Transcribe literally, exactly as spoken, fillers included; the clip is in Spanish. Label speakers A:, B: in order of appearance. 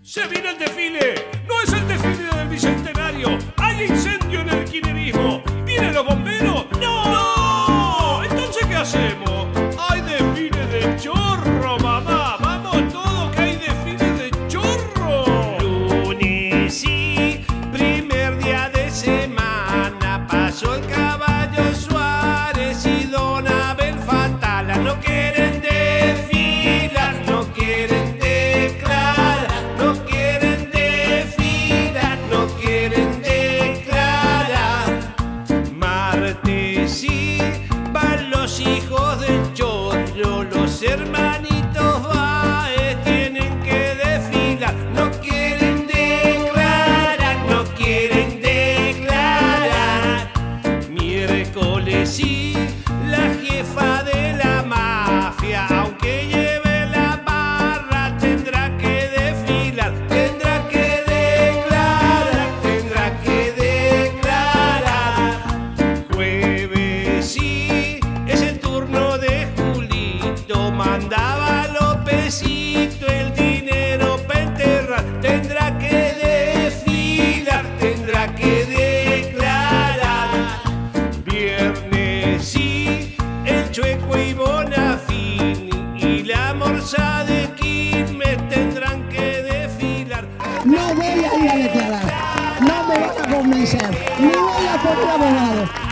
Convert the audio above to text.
A: Se viene el desfile. No es el desfile del Bicentenario. Hay incendio en el kirchnerismo. ¿Vienen los bomberos? ¡No! ¡No! ¿Entonces qué hacemos? Hay desfile de chorro, mamá. Vamos todos que hay desfile de chorro.
B: Lunes y primer día de semana. Pasó el caballo Suárez y Don Abel Fatala. No quieren desfilar, no quieren declarar. No quieren desfilar, no quieren declarar. Martes y van los hijos del chorro, los hermanitos Baez tienen que desfilar. No quieren declarar, no quieren declarar. Miércoles sí, la jefa de la mafia, aunque lleve la barra, tendrá que desfilar, tendrá que declarar, tendrá que declarar. Jueves sí, es el turno de Julito, mandaba Lópezito el dinero para enterrar, tendrá que desfilar, tendrá que declarar. Viernes sí, el Chueco y Bonafini y la Morsa de Quilmes tendrán que desfilar.
C: No voy a ir a declarar, no me van a convencer, ni voy a poner abogado.